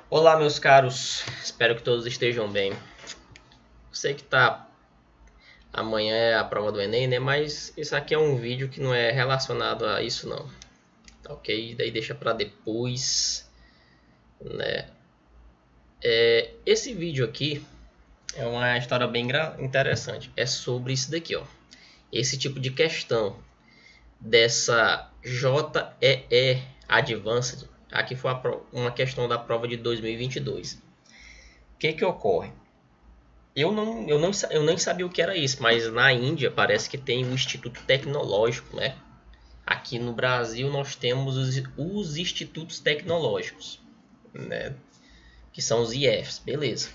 Olá, meus caros, espero que todos estejam bem. Sei que amanhã é a prova do Enem, né? Mas isso aqui é um vídeo que não é relacionado a isso, não. Tá ok? Daí deixa pra depois, né? Esse vídeo aqui é uma história bem interessante. É sobre isso daqui, ó. Esse tipo de questão dessa JEE Advanced. Aqui foi uma questão da prova de 2022. O que que ocorre? Eu nem sabia o que era isso, mas na Índia parece que tem o Instituto Tecnológico, né? Aqui no Brasil nós temos os institutos tecnológicos, né? Que são os IFs, beleza.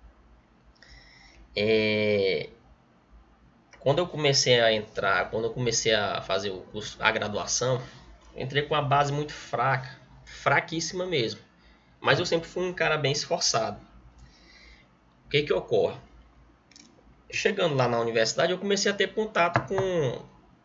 Quando eu comecei a fazer o curso, a graduação, eu entrei com uma base muito fraca, fraquíssima mesmo. Mas eu sempre fui um cara bem esforçado. O que que ocorre? Chegando lá na universidade, eu comecei a ter contato com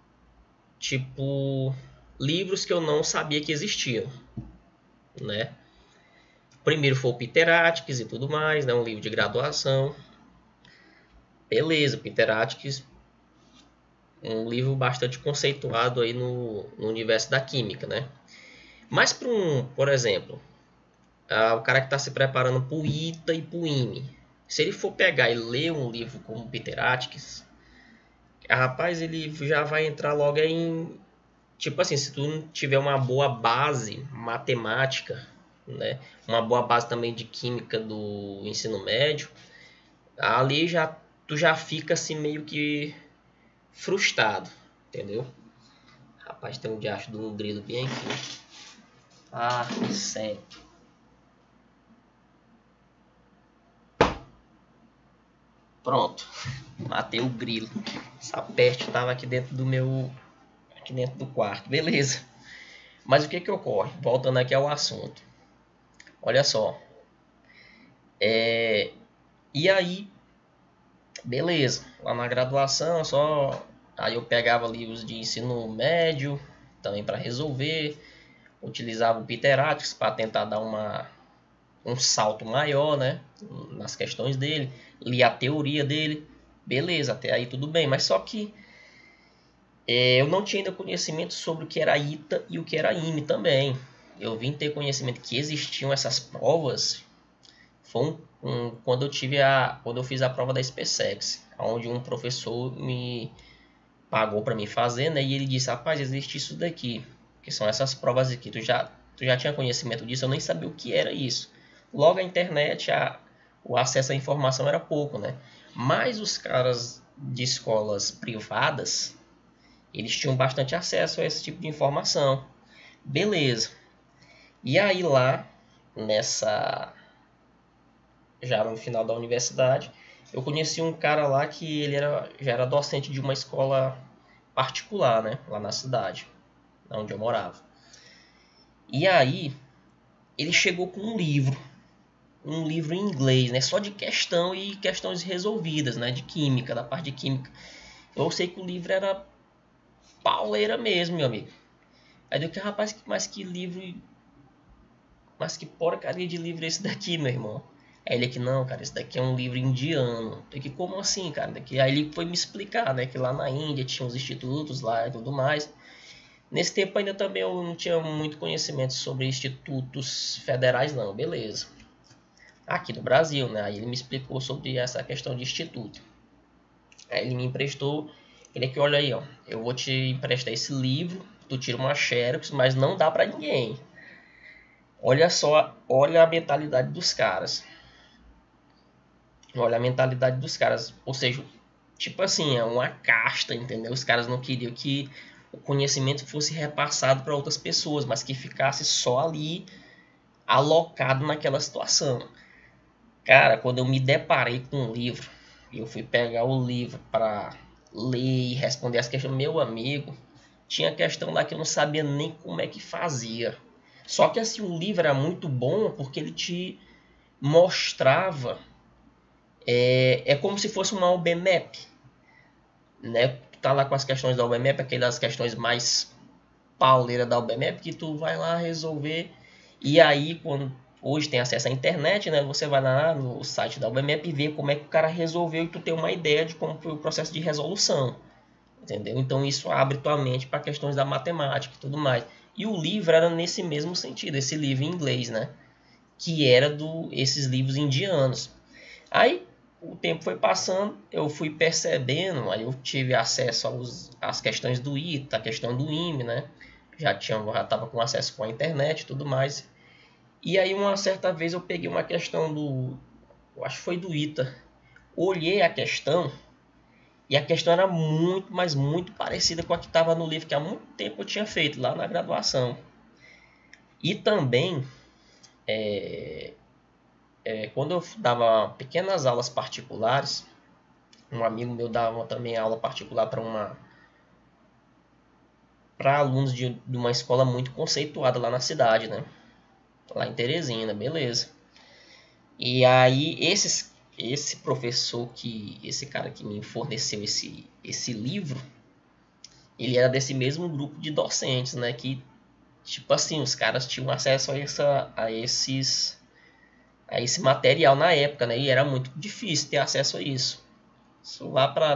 tipo livros que eu não sabia que existiam, né? Primeiro foi o Peter Atticus e tudo mais, né? Um livro de graduação. Beleza, Peter Atticus, um livro bastante conceituado aí no universo da química, né? Mas por exemplo, o cara que está se preparando para o ITA e para o IME, se ele for pegar e ler um livro como Peter Atticus, rapaz, ele já vai entrar logo em... Tipo assim, se tu não tiver uma boa base matemática, né, uma boa base também de química do ensino médio, ali tu já fica assim meio que frustrado, entendeu? Rapaz, tem um diacho de um grilo bem aqui. Ah, sério. Pronto, matei o grilo. Essa peste tava aqui dentro aqui dentro do quarto, beleza. Mas o que que ocorre? Voltando aqui ao assunto. Olha só. E aí, beleza. Lá na graduação, só aí eu pegava livros de ensino médio também para resolver, utilizava o Peter Atticus para tentar dar um salto maior, né, nas questões dele, li a teoria dele, beleza, até aí tudo bem, mas só que eu não tinha ainda conhecimento sobre o que era ITA e o que era IME também. Eu vim ter conhecimento que existiam essas provas foi quando eu fiz a prova da SpaceX, onde um professor me pagou para me fazer, né? E ele disse: rapaz, existe isso daqui, que são essas provas aqui. Tu já tinha conhecimento disso? Eu nem sabia o que era isso. Logo a internet, o acesso à informação era pouco, né? Mas os caras de escolas privadas, eles tinham bastante acesso a esse tipo de informação. Beleza. E aí lá, nessa já no final da universidade, eu conheci um cara lá que já era docente de uma escola particular, né? Lá na cidade, onde eu morava. E aí, ele chegou com um livro em inglês, né? Só de questão e questões resolvidas, né? De química, da parte de química. Eu sei que o livro era pauleira mesmo, meu amigo. Aí deu que, rapaz, mas que livro... Mas que porcaria de livro é esse daqui, meu irmão? Aí ele aqui, não, cara, esse daqui é um livro indiano. Eu que, como assim, cara? Aí ele foi me explicar, né? Que lá na Índia tinha os institutos lá e tudo mais. Nesse tempo ainda também eu não tinha muito conhecimento sobre institutos federais, não, beleza. Aqui no Brasil, né? Aí ele me explicou sobre essa questão de instituto. Aí ele me emprestou, ele aqui, olha aí, ó. Eu vou te emprestar esse livro, tu tira uma xerox, mas não dá pra ninguém. Olha só, olha a mentalidade dos caras. Olha a mentalidade dos caras. Ou seja, tipo assim, é uma casta, entendeu? Os caras não queriam que o conhecimento fosse repassado para outras pessoas, mas que ficasse só ali alocado naquela situação. Cara, quando eu me deparei com um livro, eu fui pegar o livro para ler e responder as questões, meu amigo, tinha questão lá que eu não sabia nem como é que fazia. Só que assim, o livro era muito bom porque ele te mostrava, é como se fosse uma UBMAP, né? Tu tá lá com as questões da UBMAP, aquelas questões mais pauleira da UBMAP, que tu vai lá resolver, e aí quando Hoje tem acesso à internet, né? Você vai lá no site da UBMEP e vê como é que o cara resolveu e tu tem uma ideia de como foi o processo de resolução, entendeu? Então isso abre tua mente para questões da matemática e tudo mais. E o livro era nesse mesmo sentido, esse livro em inglês, né? Que era esses livros indianos. Aí o tempo foi passando, eu fui percebendo, aí eu tive acesso às questões do ITA, a questão do IME, né? Já estava com acesso com a internet e tudo mais. E aí uma certa vez eu peguei uma questão eu acho que foi do ITA. Olhei a questão e a questão era muito, mas muito parecida com a que estava no livro que há muito tempo eu tinha feito lá na graduação. E também, quando eu dava pequenas aulas particulares, um amigo meu dava também aula particular para alunos de uma escola muito conceituada lá na cidade, né? Lá em Teresina, beleza. E aí esse professor esse cara que me forneceu esse livro, ele era desse mesmo grupo de docentes, né? Que tipo assim, os caras tinham acesso a esse material na época, né? E era muito difícil ter acesso a isso. Isso lá para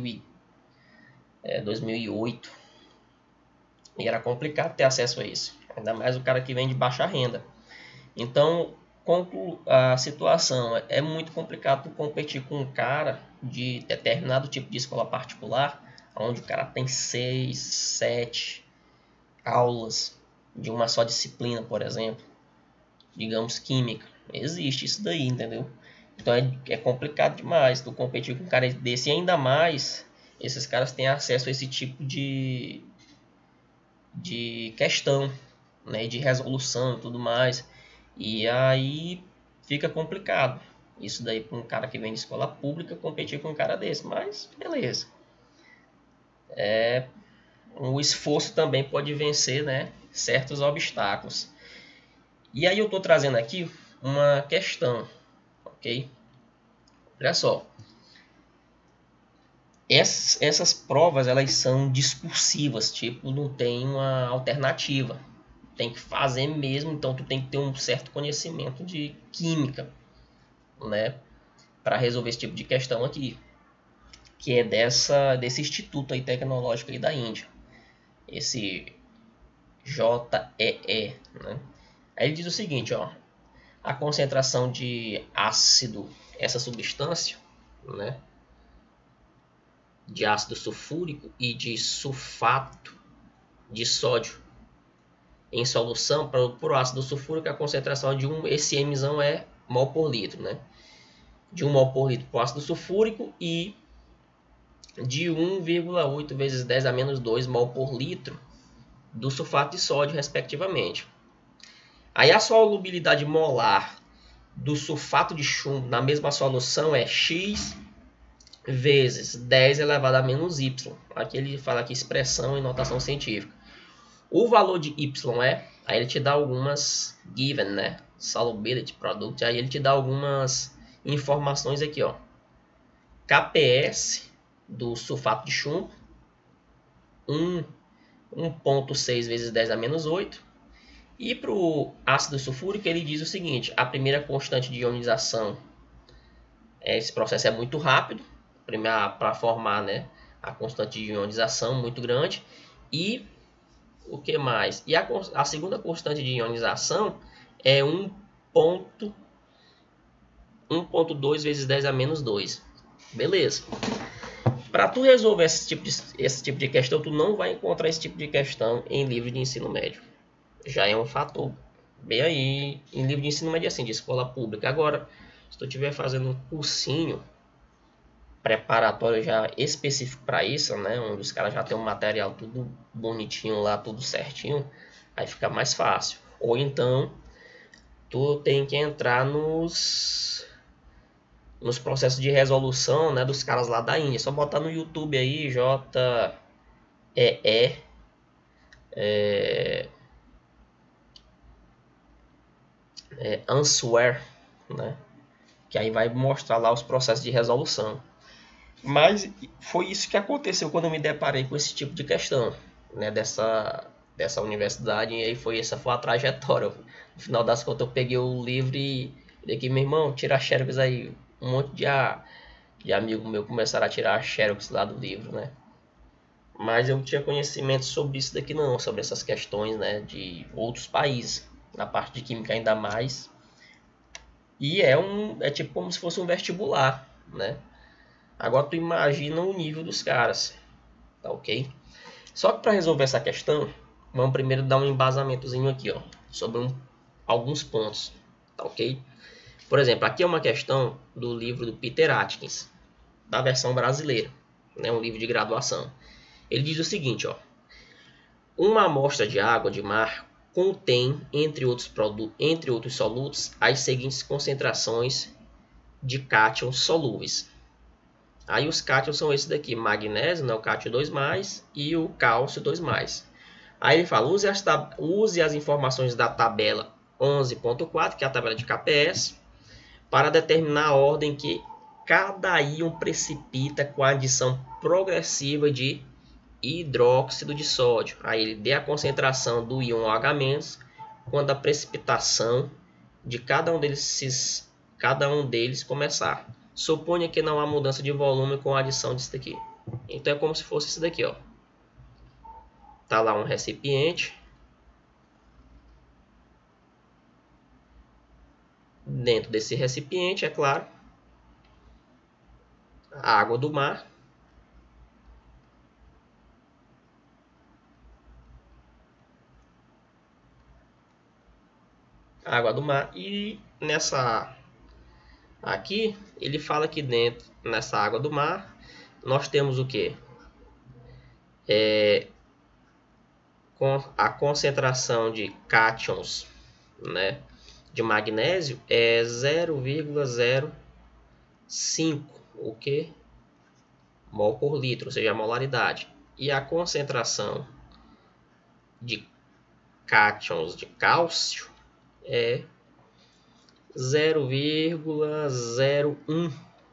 2008. E era complicado ter acesso a isso. Ainda mais o cara que vem de baixa renda. Então, a situação é muito complicado competir com um cara de determinado tipo de escola particular, onde o cara tem 6, 7 aulas de uma só disciplina, por exemplo, digamos química. Existe isso daí, entendeu? Então é complicado demais tu competir com um cara desse, e ainda mais esses caras têm acesso a esse tipo de questão, né, de resolução e tudo mais. E aí fica complicado. Isso daí para um cara que vem de escola pública competir com um cara desse, mas beleza. O esforço também pode vencer, né, certos obstáculos. E aí eu estou trazendo aqui uma questão, ok? Olha só. Essas provas elas são discursivas, tipo, não tem uma alternativa. Tem que fazer mesmo, então tu tem que ter um certo conhecimento de química, né, para resolver esse tipo de questão aqui, que é desse instituto aí tecnológico aí da Índia, esse JEE, né? Aí ele diz o seguinte, ó, a concentração de ácido, essa substância, né, de ácido sulfúrico e de sulfato de sódio em solução para o ácido sulfúrico, a concentração de esse Mzão é mol por litro, né? De 1 mol por litro para o ácido sulfúrico e de 1,8 vezes 10 a menos 2 mol por litro do sulfato de sódio, respectivamente. Aí a solubilidade molar do sulfato de chumbo na mesma solução é X vezes 10 elevado a menos Y. Aqui ele fala aqui expressão e notação científica. O valor de Y aí ele te dá algumas given, né? Solubility product, aí ele te dá algumas informações aqui, ó. KPS do sulfato de chumbo, 1,6 vezes 10 a menos 8. E para o ácido sulfúrico ele diz o seguinte, a primeira constante de ionização, esse processo é muito rápido, para formar, né, a constante de ionização muito grande, e o que mais? E a segunda constante de ionização é 1,2 vezes 10 a menos 2. Beleza. Para tu resolver esse tipo de questão, tu não vai encontrar esse tipo de questão em livro de ensino médio. Já é um fator bem aí em livro de ensino médio assim, de escola pública. Agora, se tu estiver fazendo um cursinho preparatório já específico para isso, né, onde os caras já tem um material tudo bonitinho lá, tudo certinho, aí fica mais fácil. Ou então tu tem que entrar nos processos de resolução, né, dos caras lá da Índia. É só botar no YouTube aí JEE Answer, né, que aí vai mostrar lá os processos de resolução. Mas foi isso que aconteceu quando eu me deparei com esse tipo de questão, né, dessa universidade, e aí essa foi a trajetória. No final das contas eu peguei o livro e daqui, meu irmão, tira a xerox aí. Um monte de amigo meu começaram a tirar a xerox lá do livro, né? Mas eu não tinha conhecimento sobre isso daqui não, sobre essas questões, né, de outros países, na parte de química ainda mais. E é tipo como se fosse um vestibular, né? Agora tu imagina o nível dos caras, tá ok? Só que para resolver essa questão, vamos primeiro dar um embasamentozinho aqui, ó, sobre alguns pontos, tá ok? Por exemplo, aqui é uma questão do livro do Peter Atkins, da versão brasileira, né, um livro de graduação. Ele diz o seguinte, ó: uma amostra de água de mar contém, entre outros solutos, as seguintes concentrações de cátions solúveis. Aí os cátions são esses daqui: magnésio, né, o cátio 2+, e o cálcio 2+. Aí ele fala: use as informações da tabela 11.4, que é a tabela de KPS, para determinar a ordem que cada íon precipita com a adição progressiva de hidróxido de sódio. Aí ele dê a concentração do íon OH- quando a precipitação de cada um deles começar. Suponha que não há mudança de volume com a adição disso daqui. Então é como se fosse isso daqui, ó. Tá lá um recipiente. Dentro desse recipiente, é claro, a água do mar. Água do mar. E nessa aqui, ele fala que dentro, nessa água do mar, nós temos o que? Com a concentração de cátions, né, de magnésio é 0,05, o que? Mol por litro, ou seja, a molaridade. E a concentração de cátions de cálcio é 0,01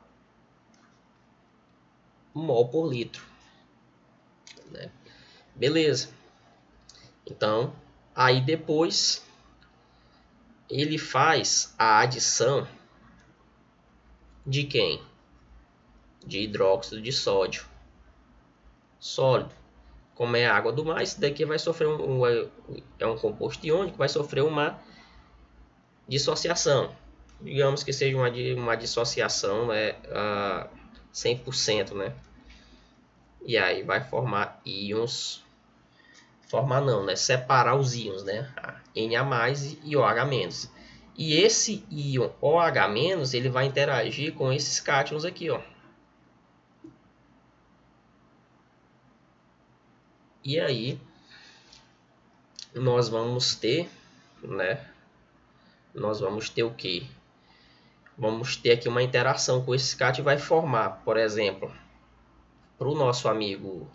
mol por litro, né? Beleza. Então, aí depois ele faz a adição de quem? De hidróxido de sódio sólido. Como é a água do mar, isso daqui vai sofrer é um composto iônico, vai sofrer uma dissociação. Digamos que seja uma dissociação 100%, né? E aí vai formar íons. Formar não, né? Separar os íons, né? Na e OH-. E esse íon OH-, ele vai interagir com esses cátions aqui, ó. E aí nós vamos ter, né? Nós vamos ter o que? Vamos ter aqui uma interação com esse cátion e vai formar, por exemplo, para o nosso amigo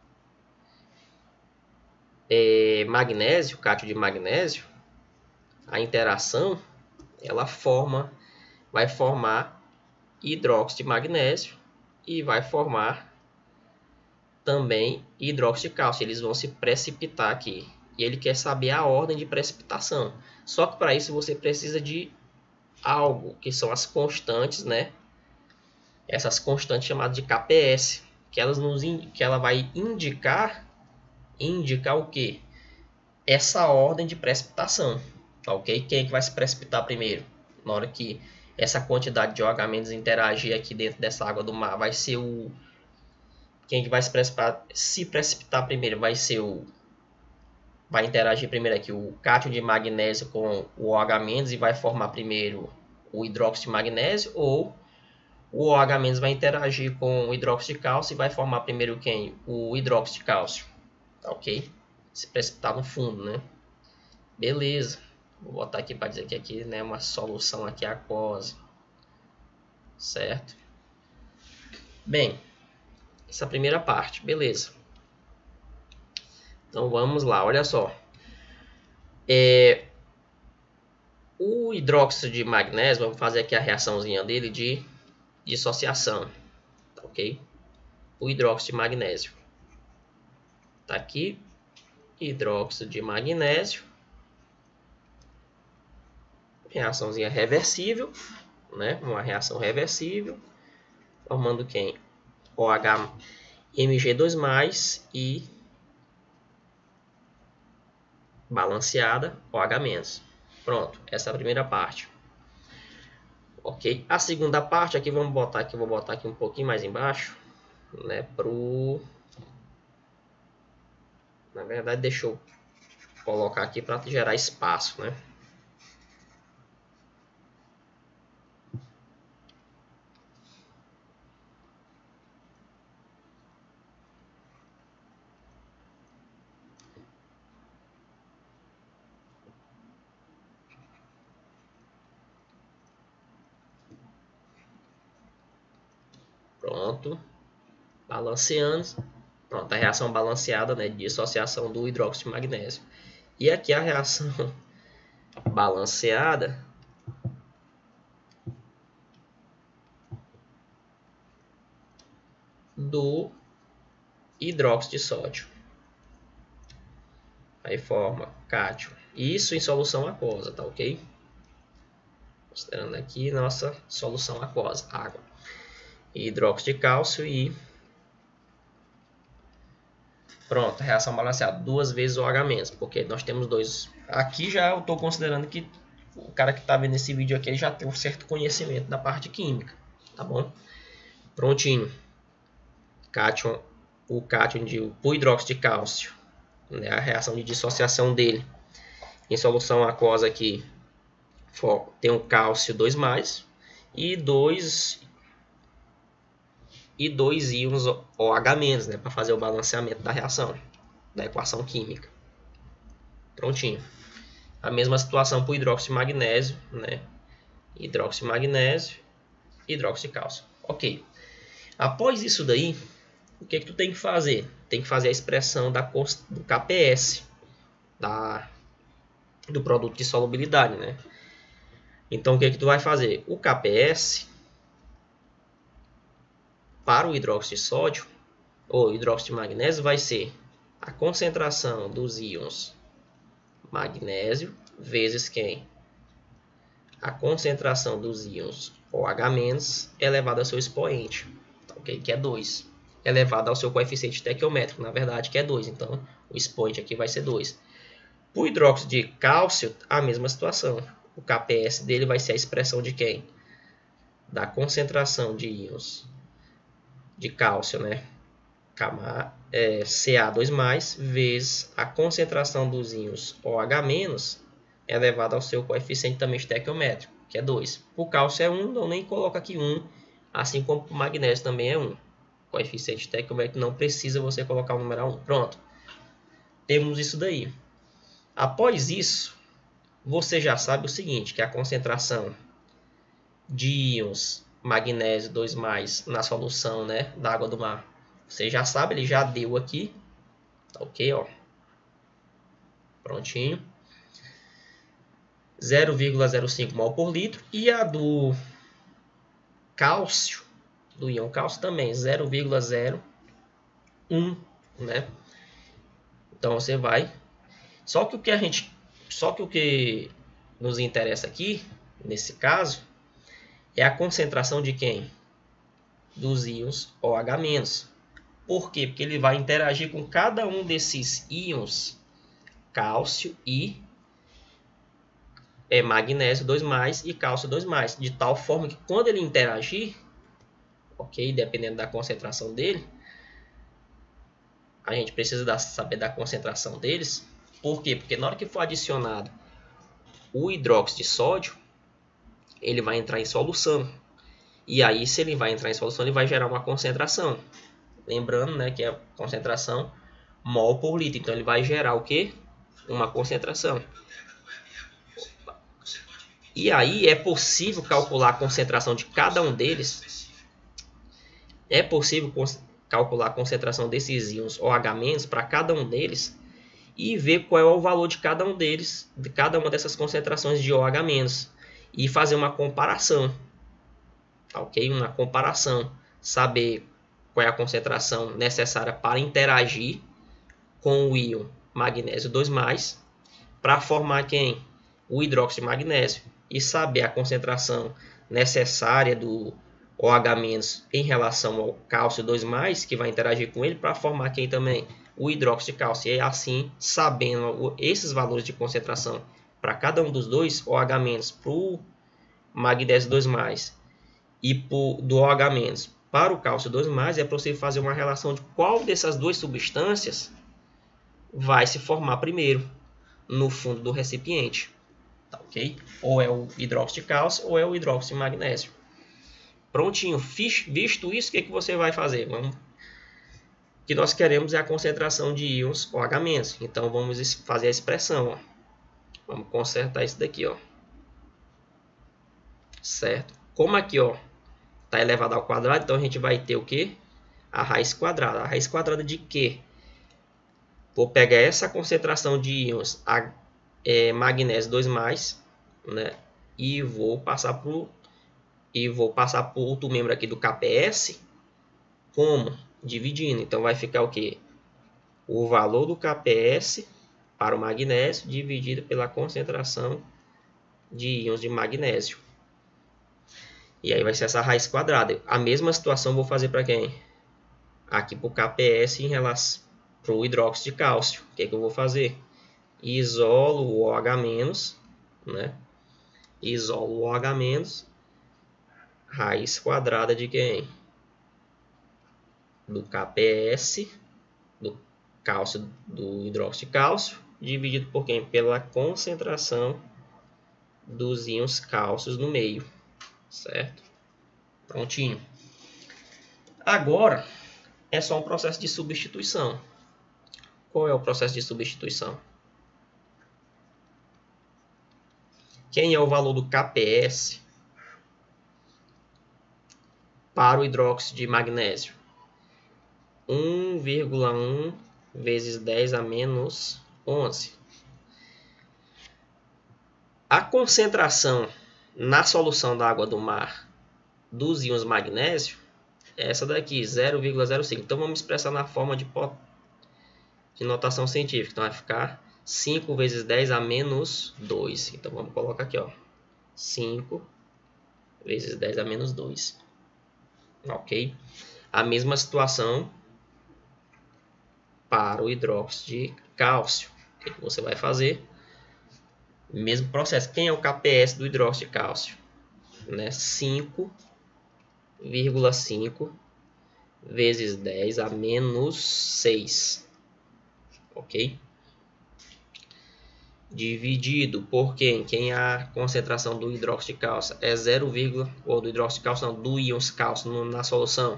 magnésio, cátion de magnésio, a interação ela vai formar hidróxido de magnésio e vai formar também hidróxido de cálcio. Eles vão se precipitar aqui. E ele quer saber a ordem de precipitação. Só que para isso você precisa de algo, que são as constantes, né? Essas constantes chamadas de KPS, que ela vai indicar o que? Essa ordem de precipitação, ok? Quem é que vai se precipitar primeiro? Na hora que essa quantidade de OH- interagir aqui dentro dessa água do mar, vai ser o... Quem é que vai se precipitar primeiro? Vai interagir primeiro aqui o cátion de magnésio com o OH- e vai formar primeiro o hidróxido de magnésio, ou o OH- vai interagir com o hidróxido de cálcio e vai formar primeiro quem? O hidróxido de cálcio, tá ok? Se precipitar no fundo, né? Beleza. Vou botar aqui para dizer que aqui, né, uma solução aqui aquosa, certo? Bem, essa primeira parte, beleza. Então vamos lá, olha só. O hidróxido de magnésio, vamos fazer aqui a reaçãozinha dele de dissociação, tá ok? O hidróxido de magnésio tá aqui. hidróxido de magnésio. Reaçãozinha reversível, né? Uma reação reversível, formando quem? OH Mg2+, e balanceada OH-. Pronto, essa é a primeira parte. Ok? A segunda parte aqui, vou botar aqui um pouquinho mais embaixo, né? Na verdade, deixa eu colocar aqui para gerar espaço, né? Pronto. Balanceando. Pronto, a reação balanceada, né, de dissociação do hidróxido de magnésio. E aqui a reação balanceada do hidróxido de sódio. Aí forma cátion. Isso em solução aquosa, tá ok? Considerando aqui nossa solução aquosa, água. Hidróxido de cálcio e... Pronto, reação balanceada. 2 vezes o H-, porque nós temos dois. Aqui já eu estou considerando que o cara que está vendo esse vídeo aqui já tem um certo conhecimento da parte química, tá bom? Prontinho. Cátion, o cátion o hidróxido de cálcio, né, a reação de dissociação dele em solução aquosa aqui tem um cálcio 2+, e dois íons OH-, né, para fazer o balanceamento da reação, da equação química. Prontinho. A mesma situação para o hidróxido de magnésio, né? Hidróxido de magnésio, hidróxido de cálcio. Ok. Após isso daí, o que tu tem que fazer? Tem que fazer a expressão do KPS, do produto de solubilidade, né? Então, o que tu vai fazer? O KPS para o hidróxido de sódio ou hidróxido de magnésio vai ser a concentração dos íons magnésio vezes quem? A concentração dos íons OH- elevado ao seu expoente, okay? Que é 2, elevado ao seu coeficiente estequiométrico, na verdade, que é 2. Então, o expoente aqui vai ser 2. Para o hidróxido de cálcio, a mesma situação. O KPS dele vai ser a expressão de quem? Da concentração de íons de cálcio, né? Ca2+, vezes a concentração dos íons OH- elevado ao seu coeficiente também estequiométrico, que é 2. O cálcio é 1, então nem coloca aqui 1, assim como o magnésio também é 1. O coeficiente estequiométrico não precisa você colocar o numeral 1. Pronto. Temos isso daí. Após isso, você já sabe o seguinte, que a concentração de íons magnésio 2+, na solução, né, da água do mar, você já sabe, ele já deu aqui, tá ok, ó, prontinho, 0,05 mol por litro, e a do cálcio, do íon cálcio também, 0,01, né, então você vai, só que o que nos interessa aqui, nesse caso, é a concentração de quem? Dos íons OH-. Por quê? Porque ele vai interagir com cada um desses íons cálcio e magnésio 2+, e cálcio 2+, de tal forma que quando ele interagir, ok, dependendo da concentração dele, a gente precisa saber da concentração deles. Por quê? Porque na hora que for adicionado o hidróxido de sódio, ele vai entrar em solução. E aí, se ele vai entrar em solução, ele vai gerar uma concentração. Lembrando, né, que é a concentração mol por litro. Então, ele vai gerar o quê? Uma concentração. E aí, é possível calcular a concentração de cada um deles. É possível calcular a concentração desses íons OH- para cada um deles e ver qual é o valor de cada um deles, de cada uma dessas concentrações de OH-, e fazer uma comparação. Ok? Uma comparação, saber qual é a concentração necessária para interagir com o íon magnésio 2+, para formar quem? O hidróxido de magnésio. E saber a concentração necessária do OH- em relação ao cálcio 2+, que vai interagir com ele, para formar quem também? O hidróxido de cálcio. E assim, sabendo esses valores de concentração para cada um dos dois, OH- para o magnésio 2+, e do OH- para o cálcio 2+, é possível fazer uma relação de qual dessas duas substâncias vai se formar primeiro no fundo do recipiente. Tá, ok? Ou é o hidróxido de cálcio ou é o hidróxido de magnésio. Prontinho. Visto isso, o que você vai fazer? O que nós queremos é a concentração de íons OH-. Então vamos fazer a expressão. Ó. Vamos consertar isso daqui. Ó. Certo? Como aqui está elevado ao quadrado, então a gente vai ter o quê? A raiz quadrada. A raiz quadrada de quê? Vou pegar essa concentração de íons magnésio 2+, né? E vou passar por outro membro aqui do KPS, como? Dividindo. Então vai ficar o quê? O valor do KPS para o magnésio dividido pela concentração de íons de magnésio. E aí vai ser essa raiz quadrada. A mesma situação vou fazer para quem? Aqui para o KPS em relação para o hidróxido de cálcio. O que eu vou fazer? Isolo o OH-, né? Isolo o OH-, raiz quadrada de quem? Do KPS, do cálcio, do hidróxido de cálcio, dividido por quem? Pela concentração dos íons cálcios no meio, certo? Prontinho. Agora é só um processo de substituição. Qual é o processo de substituição? Quem é o valor do KPS para o hidróxido de magnésio? 1,1 vezes 10 a menos 11. A concentração na solução da água do mar dos íons magnésio é essa daqui, 0,05. Então vamos expressar na forma de notação científica. Então vai ficar 5 vezes 10 a menos 2. Então vamos colocar aqui, 5 vezes 10 a menos 2. Ok? A mesma situação para o hidróxido de cálcio. O que você vai fazer? Mesmo processo. Quem é o KPS do hidróxido de cálcio? 5,5 vezes 10 a menos 6. Ok? Dividido por quem? Quem é a concentração do hidróxido de cálcio? É 0, ou do hidróxido de cálcio, não, do íons cálcio na solução.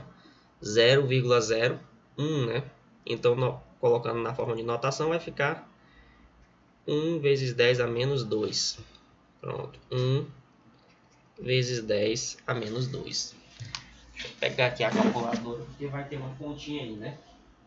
0,01, né? Então, colocando na forma de notação, vai ficar 1 vezes 10 a menos 2. Pronto. 1 vezes 10 a menos 2. Deixa eu pegar aqui a calculadora, porque vai ter uma continha aí, né?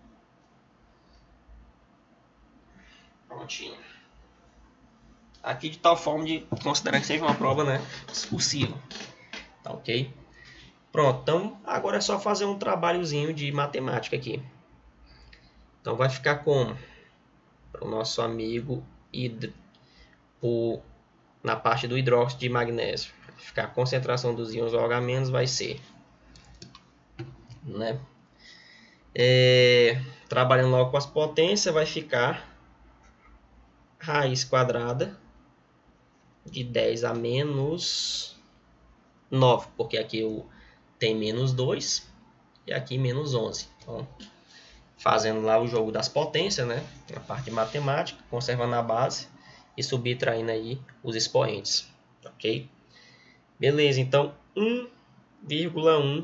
Prontinho. Aqui de tal forma de considerar que seja uma prova, né, discursiva. Tá ok? Pronto, então agora é só fazer um trabalhozinho de matemática aqui. Então vai ficar como? Para o nosso amigo na parte do hidróxido de magnésio. Vai ficar a concentração dos íons OH- vai ser, né? Trabalhando logo com as potências, vai ficar raiz quadrada de 10 a menos 9, porque aqui tem menos 2 e aqui menos 11. Então, fazendo lá o jogo das potências, né? Na parte de matemática, conservando a base e subtraindo aí os expoentes, ok? Beleza, então 1,1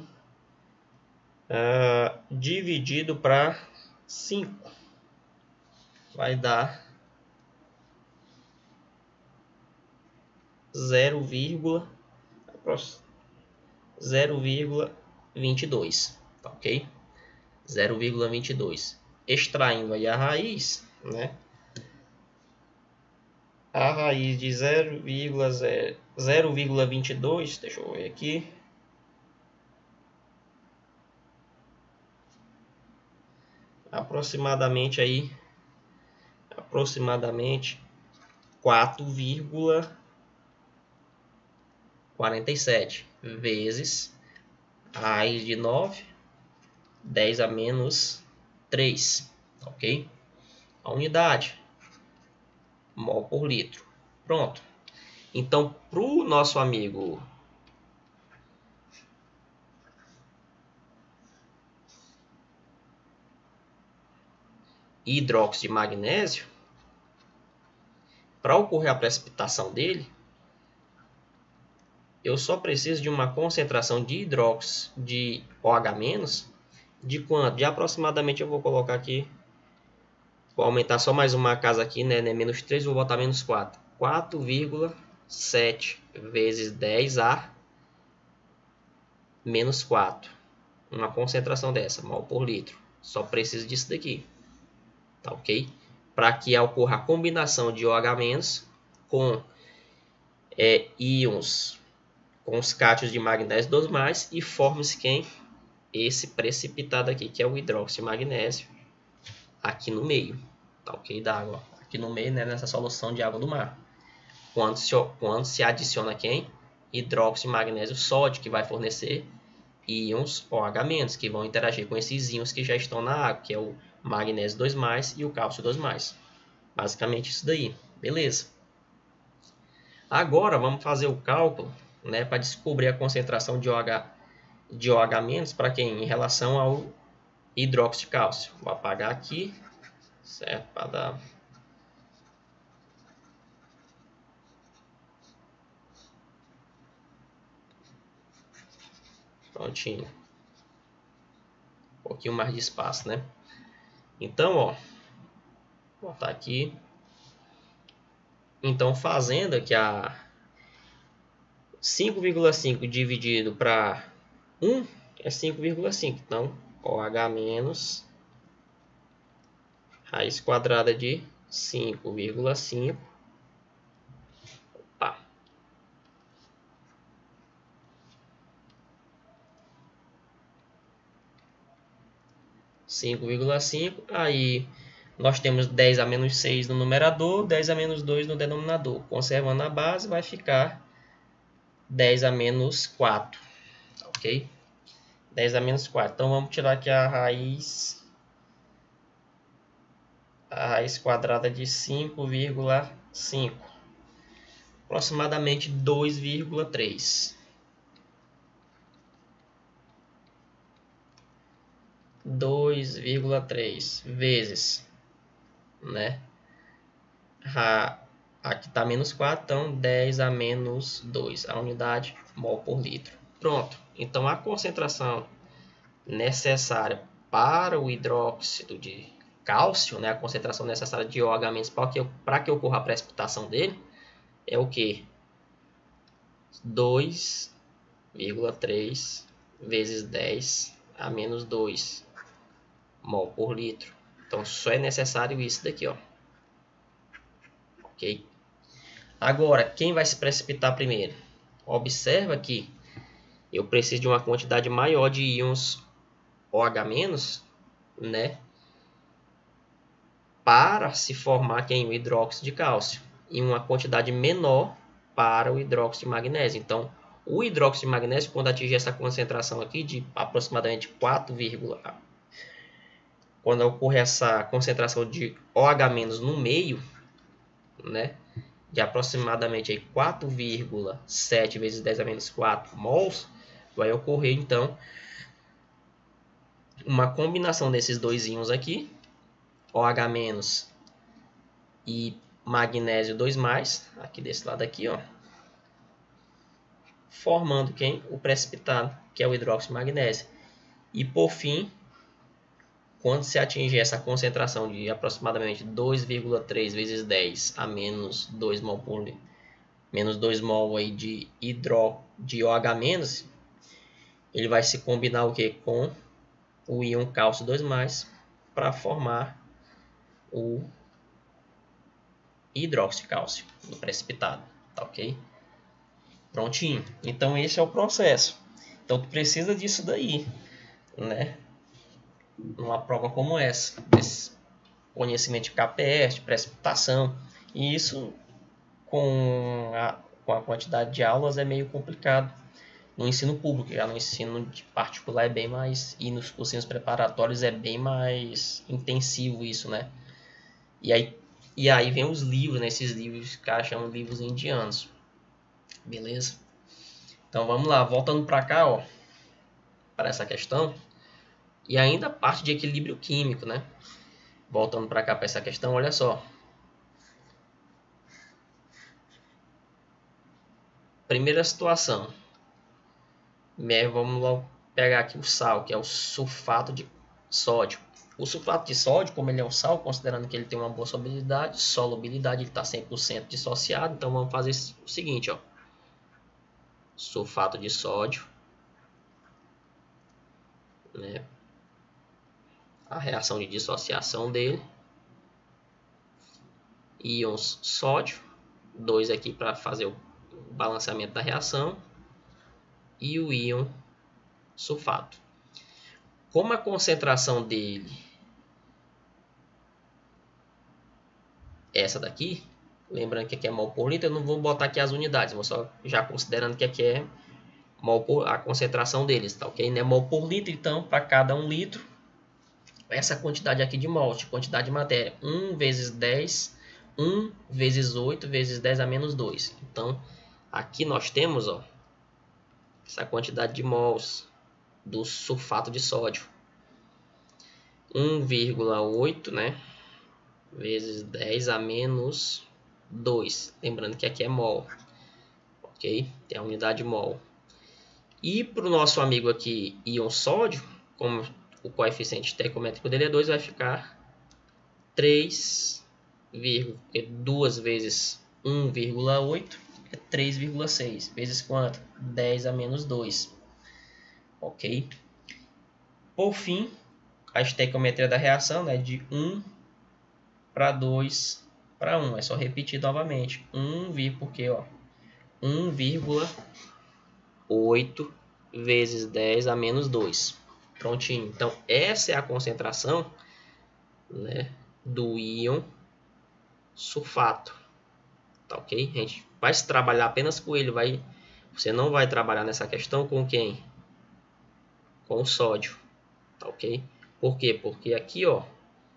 dividido para 5 vai dar 0,22, tá ok? 0,22. Extraindo aí a raiz, né? A raiz de 0,22, deixa eu ver aqui. Aproximadamente aí aproximadamente 4,47 vezes raiz de 9, 10 a menos 3, ok? A unidade, mol por litro. Pronto. Então, para o nosso amigo hidróxido de magnésio, para ocorrer a precipitação dele, eu só preciso de uma concentração de hidróxido de OH- de quanto? De aproximadamente, eu vou colocar aqui, vou aumentar só mais uma casa aqui, né? Menos 3, vou botar menos 4. 4,7 vezes 10 a menos 4. Uma concentração dessa, mol por litro. Só preciso disso daqui. Tá ok? Para que ocorra a combinação de OH- com íons, com os cátions de magnésio 2+, e forme-se quem? Esse precipitado aqui, que é o hidróxido de magnésio, aqui no meio. Tá ok? Da água. Aqui no meio, né, nessa solução de água do mar. Quando se adiciona quem? Hidróxido de magnésio sódio, que vai fornecer íons OH-, que vão interagir com esses íons que já estão na água, que é o magnésio 2+, e o cálcio 2+. Basicamente isso daí. Beleza. Agora vamos fazer o cálculo, né, para descobrir a concentração de OH- para quem? Em relação ao hidróxido de cálcio. Vou apagar aqui, certo? Para dar... Prontinho. Um pouquinho mais de espaço, né? Então, ó, vou botar aqui. Então, fazendo aqui a 5,5 dividido para 1 é 5,5. Então, OH- raiz quadrada de 5,5. Opa. 5,5. Aí nós temos 10 a menos 6 no numerador, 10 a menos 2 no denominador. Conservando a base, vai ficar 10 a menos 4. Ok? 10 a menos 4. Então vamos tirar aqui a raiz quadrada de 5,5. Aproximadamente 2,3. 2,3 vezes, né? Aqui está menos 4, então 10 a menos 2, a unidade mol por litro. Pronto. Então a concentração necessária para o hidróxido de cálcio, né, a concentração necessária de OH- para que ocorra a precipitação dele, é o que? 2,3 vezes 10 a menos 2 mol por litro. Então só é necessário isso daqui, ó. Ok? Agora, quem vai se precipitar primeiro? Observa que eu preciso de uma quantidade maior de íons OH-, né, para se formar quem? O hidróxido de cálcio, e uma quantidade menor para o hidróxido de magnésio. Então, o hidróxido de magnésio, quando atingir essa concentração aqui de aproximadamente 4, quando ocorre essa concentração de OH- no meio, né, de aproximadamente 4,7 vezes 10 a menos 4 mols, vai ocorrer então uma combinação desses dois íons aqui, OH- e magnésio 2+, aqui desse lado aqui, ó, formando quem? O precipitado, que é o hidróxido de magnésio. E por fim, quando se atingir essa concentração de aproximadamente 2,3 vezes 10 a menos 2 mol por menos 2 mol aí de OH-, ele vai se combinar o que? Com o íon cálcio 2+, para formar o hidróxido de cálcio do precipitado, tá ok? Prontinho. Então esse é o processo. Então tu precisa disso daí, né? Numa prova como essa. conhecimento de KPS, de precipitação. E isso, com a quantidade de aulas, é meio complicado no ensino público. Já no ensino de particular é bem mais, e nos cursinhos preparatórios é bem mais intensivo isso, né? E aí vem os livros, né? Esses livros que os caras chamam de livros indianos. Beleza? Então vamos lá, voltando para cá, ó, para essa questão. E ainda parte de equilíbrio químico, né? Voltando para cá para essa questão, olha só. Primeira situação. Vamos lá pegar aqui o sal, que é o sulfato de sódio. O sulfato de sódio, como ele é um sal, considerando que ele tem uma boa solubilidade, ele está 100% dissociado. Então vamos fazer o seguinte, ó. Sulfato de sódio, né? A reação de dissociação dele. Íons sódio, 2 aqui para fazer o balanceamento da reação. E o íon sulfato. Como a concentração dele é essa daqui, lembrando que aqui é mol por litro, eu não vou botar aqui as unidades, vou só já considerando que aqui é a concentração deles, tá ok? Não é mol por litro, então para cada 1 litro, essa quantidade aqui de mol, quantidade de matéria, 1 vezes 10, 1 vezes 8 vezes 10 a menos 2. Então, aqui nós temos, ó, essa quantidade de mols do sulfato de sódio, 1,8, né, vezes 10 a menos 2. Lembrando que aqui é mol, ok? Tem a unidade mol. E para o nosso amigo aqui, íon sódio, como o coeficiente estequiométrico dele é 2, vai ficar 3, 2 vezes 1,8 é 3,6. Vezes quanto? 10 a menos 2. Ok? Por fim, a estequiometria da reação, né, de 1 para 2 para 1. É só repetir novamente. 1,8 vezes 10 a menos 2. Prontinho. Então, essa é a concentração, né, do íon sulfato. Tá ok? A gente vai trabalhar apenas com ele. Você não vai trabalhar nessa questão com quem? Com o sódio. Tá ok? Por quê? Porque aqui, ó,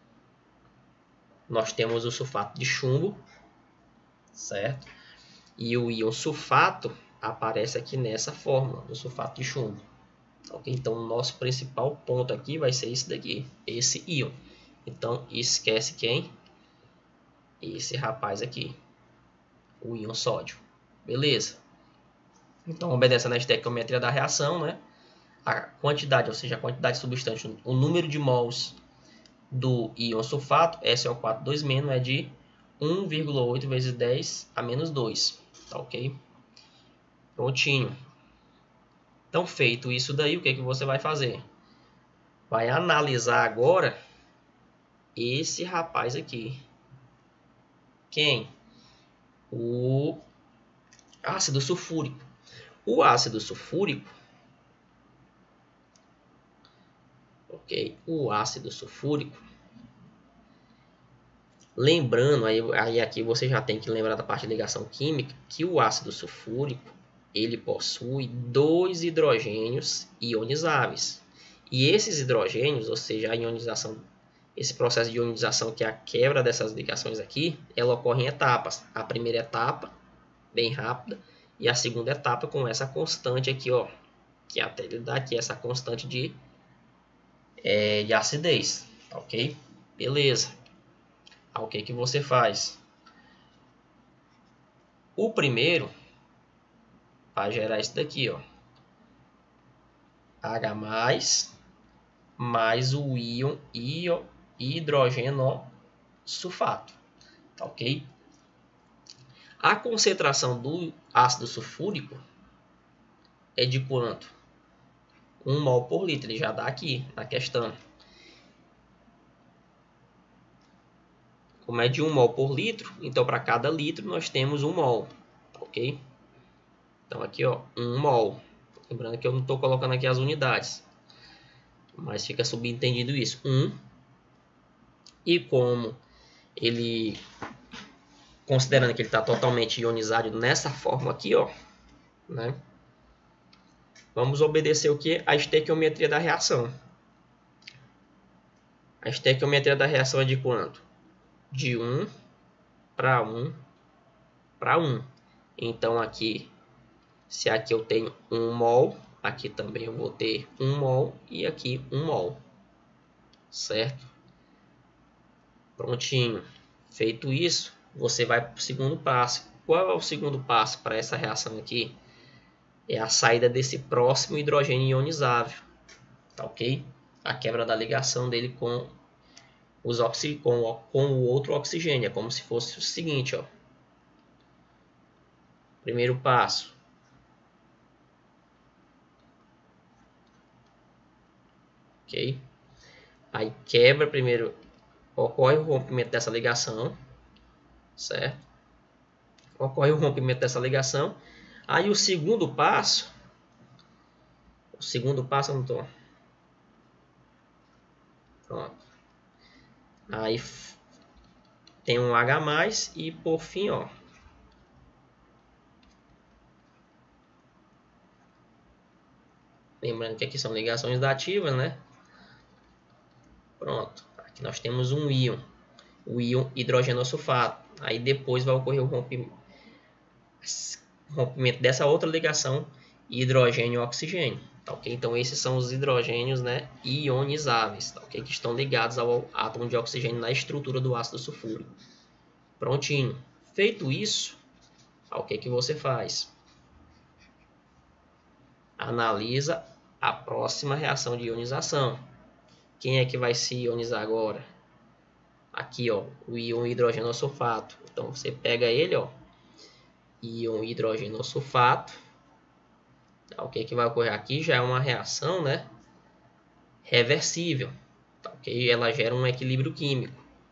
nós temos o sulfato de chumbo, certo? E o íon sulfato aparece aqui nessa fórmula, do sulfato de chumbo. Okay? Então, o nosso principal ponto aqui vai ser esse daqui, esse íon. Então, esquece quem? Esse rapaz aqui, o íon sódio. Beleza? Então, obedecendo a estequiometria da reação, né? A quantidade, ou seja, a quantidade de substância, o número de mols do íon sulfato, SO4 2- é de 1,8 vezes 10 a menos 2. Tá ok? Prontinho. Então, feito isso daí, o que você vai fazer? Vai analisar agora esse rapaz aqui. Quem? O ácido sulfúrico. O ácido sulfúrico, ok? O ácido sulfúrico, lembrando, aí aqui você já tem que lembrar da parte de ligação química, que o ácido sulfúrico, ele possui 2 hidrogênios ionizáveis. E esses hidrogênios, ou seja, a ionização, esse processo de ionização, que é a quebra dessas ligações aqui, ela ocorre em etapas. A primeira etapa, bem rápida, e a segunda etapa com essa constante aqui, ó, que até ele dá aqui essa constante de acidez, ok? Beleza. O que você faz? O primeiro vai gerar isso daqui, ó, H+, mais o íon hidrogênio sulfato, tá ok? A concentração do ácido sulfúrico é de quanto? 1 mol por litro, ele já dá aqui na questão. Como é de 1 mol por litro, então para cada litro nós temos 1 mol, tá ok? Então aqui, ó, 1 mol. Lembrando que eu não estou colocando aqui as unidades, mas fica subentendido isso. 1 E como ele, considerando que ele está totalmente ionizado nessa forma aqui, ó, né? Vamos obedecer o que? A estequiometria da reação. A estequiometria da reação é de quanto? De 1 para 1 para 1. Então aqui, se aqui eu tenho 1 mol, aqui também eu vou ter 1 mol e aqui 1 mol. Certo? Prontinho. Feito isso, você vai para o segundo passo. Qual é o segundo passo para essa reação aqui? É a saída desse próximo hidrogênio ionizável. Tá ok? A quebra da ligação dele com o outro oxigênio. É como se fosse o seguinte, ó. Primeiro passo. Ok? Aí quebra primeiro, ocorre o rompimento dessa ligação, certo? Ocorre o rompimento dessa ligação. Aí o segundo passo eu não tô. Pronto. Aí tem um H+, e por fim, ó. Lembrando que aqui são ligações dativas, né? Pronto. Aqui nós temos um íon. O íon hidrogenosulfato. Aí depois vai ocorrer o rompimento dessa outra ligação hidrogênio e oxigênio. Tá, ok? Então esses são os hidrogênios, né, ionizáveis, tá, ok? Que estão ligados ao átomo de oxigênio na estrutura do ácido sulfúrico. Prontinho. Feito isso, tá, o que você faz? Analisa a próxima reação de ionização. Quem é que vai se ionizar agora? Aqui, ó, o íon hidrogenosulfato. Então você pega ele, ó, íon hidrogenosulfato. Tá, o que vai ocorrer aqui já é uma reação, né, reversível. Tá, ok? Ela gera um equilíbrio químico.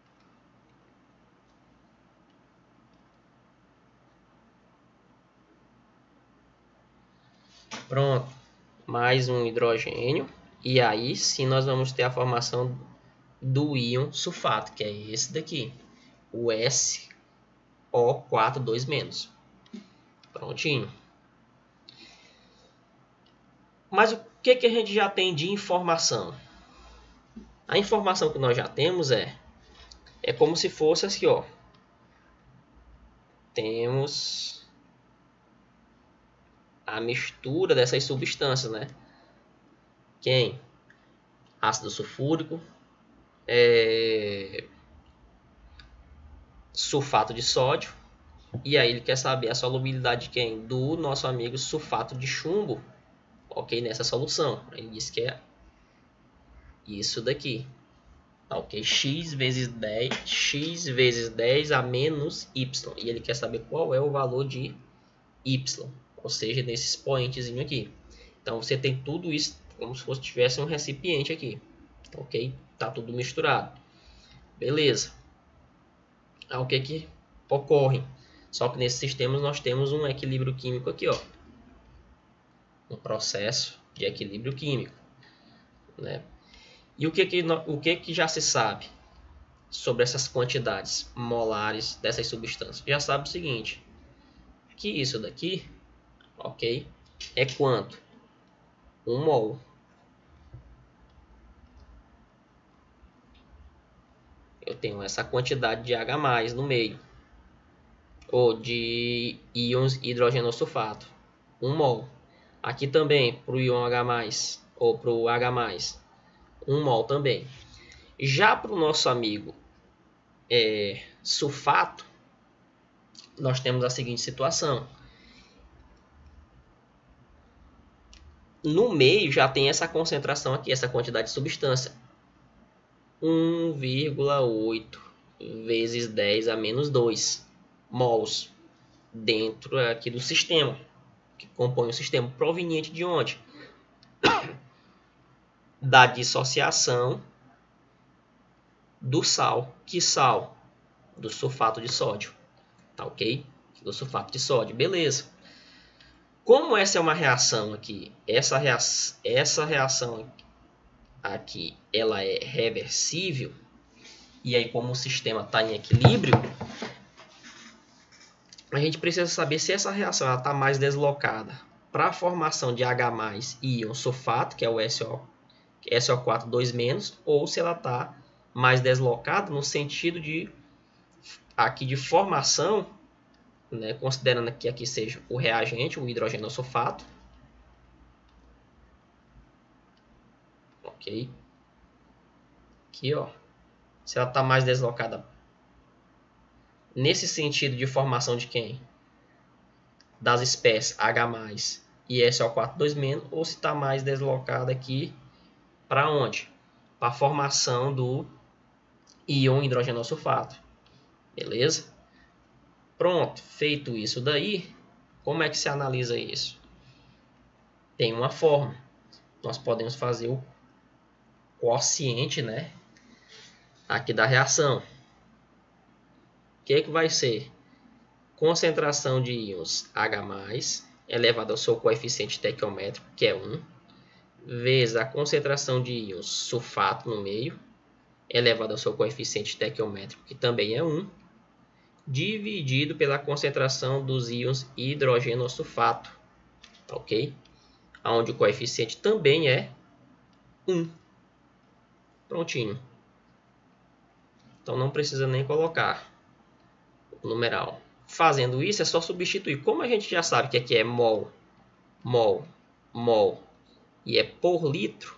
Pronto. Mais um hidrogênio. E aí sim nós vamos ter a formação do íon sulfato, que é esse daqui. O SO4 2-. Prontinho. Mas o que a gente já tem de informação? A informação que nós já temos é como se fosse assim, ó. Temos a mistura dessas substâncias, né? Quem? Ácido sulfúrico, sulfato de sódio. E aí ele quer saber a solubilidade de quem? Do nosso amigo sulfato de chumbo, ok? Nessa solução. Ele diz que é isso daqui. Ok, x vezes 10 a menos y. E ele quer saber qual é o valor de y, ou seja, nesse expoentezinho aqui. Então você tem tudo isso como se fosse tivesse um recipiente aqui. Ok? Tá tudo misturado. Beleza. Aí o que ocorre? Só que nesses sistemas nós temos um equilíbrio químico aqui, ó. Um processo de equilíbrio químico, né? E o que já se sabe sobre essas quantidades molares dessas substâncias? Já sabe o seguinte, que isso daqui, ok, é quanto? 1 mol. Eu tenho essa quantidade de H+ no meio, ou de íons hidrogenosulfato, 1 mol. Aqui também, para o íon H+, ou para o H+, 1 mol também. Já para o nosso amigo sulfato, nós temos a seguinte situação. No meio já tem essa concentração aqui, essa quantidade de substância. 1,8 vezes 10 a menos 2 mols dentro aqui do sistema, que compõe o sistema, proveniente de onde? Da dissociação do sal. Que sal? Do sulfato de sódio. Tá ok? Do sulfato de sódio. Beleza. Como essa é uma reação aqui, essa reação aqui, ela é reversível, E aí, como o sistema está em equilíbrio, a gente precisa saber se essa reação está mais deslocada para a formação de H+, íon sulfato, que é o SO4 2-, ou se ela está mais deslocada no sentido de aqui de formação, né, considerando que aqui seja o reagente, o hidrogênio sulfato. Ok? Aqui, ó. Se ela está mais deslocada nesse sentido de formação de quem? Das espécies H+, e SO4 2-, ou se está mais deslocada aqui para onde? Para a formação do íon hidrogênio sulfato. Beleza? Pronto, feito isso daí, como é que se analisa isso? Tem uma forma. Nós podemos fazer o quociente, né, aqui da reação. O que vai ser? Concentração de íons H+, elevado ao seu coeficiente estequiométrico, que é 1, vezes a concentração de íons sulfato no meio, elevado ao seu coeficiente estequiométrico, que também é 1, dividido pela concentração dos íons hidrogênio sulfato, ok? Onde o coeficiente também é 1. Prontinho. Então não precisa nem colocar o numeral. Fazendo isso é só substituir. Como a gente já sabe que aqui é mol, mol, mol e é por litro,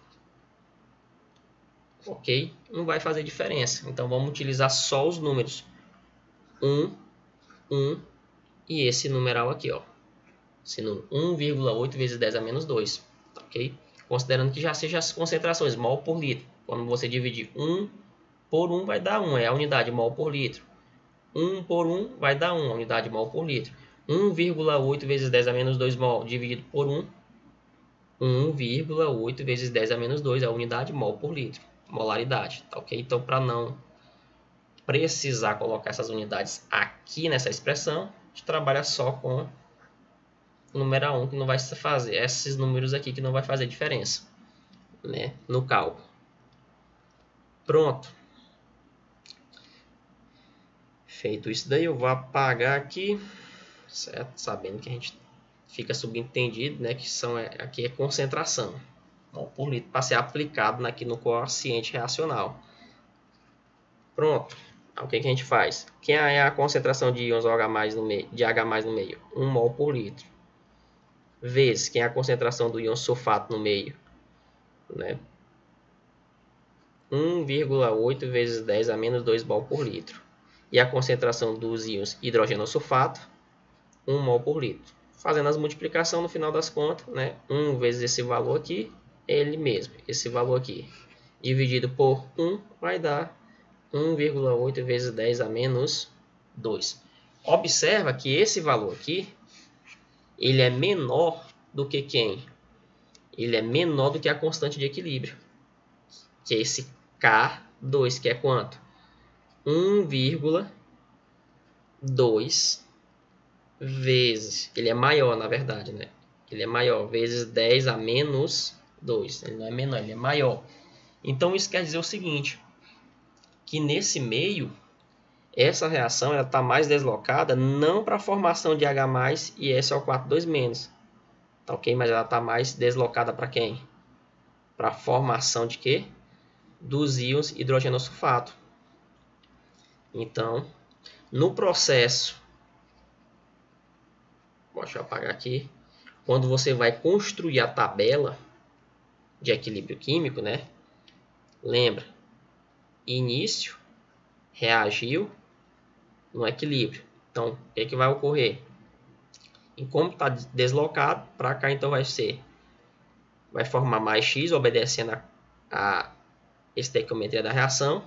ok? Não vai fazer diferença. Então vamos utilizar só os números 1, 1 e esse numeral aqui, ó. Esse número 1,8 vezes 10 a menos 2, ok? Considerando que já seja as concentrações, mol por litro. Quando você dividir 1 por 1 vai dar 1, é a unidade mol por litro. 1 por 1 vai dar 1, a unidade mol por litro. 1,8 vezes 10 a menos 2 mol dividido por 1, 1,8 vezes 10 a menos 2, a unidade mol por litro. Molaridade, tá ok? Então, para não precisar colocar essas unidades aqui nessa expressão, a gente trabalha só com o numeral 1, que não vai fazer, esses números aqui que não vai fazer diferença, né, no cálculo. Pronto. Feito isso daí, eu vou apagar aqui, certo? Sabendo que a gente fica subentendido, né, que aqui é concentração, mol por litro, para ser aplicado aqui no quociente reacional. Pronto. O que a gente faz? Que é a concentração de íons H+ no meio, de H+ no meio? 1 mol por litro. Vezes quem é a concentração do íon sulfato no meio, né? 1,8 vezes 10 a menos 2 mol por litro. E a concentração dos íons hidrogênio sulfato, 1 mol por litro. Fazendo as multiplicações, no final das contas, né? 1 vezes esse valor aqui, ele mesmo, esse valor aqui, dividido por 1, vai dar 1,8 vezes 10 a menos 2. Observa que esse valor aqui, ele é menor do que quem? Ele é menor do que a constante de equilíbrio, que é esse K2, que é quanto? 1,2 vezes, ele é maior na verdade, né? Ele é maior, vezes 10 a menos 2. Ele não é menor, ele é maior. Então isso quer dizer o seguinte, que nesse meio, essa reação está mais deslocada não para a formação de H+ e SO4 2-, tá ok? Mas ela está mais deslocada para quem? Para a formação de quê? Dos íons hidrogênio sulfato. Então, no processo, deixa eu apagar aqui, quando você vai construir a tabela de equilíbrio químico, né? Lembra, início, reagiu no equilíbrio. Então, o que vai ocorrer? E como está deslocado, para cá então vai formar mais X, obedecendo a estequiometria da reação,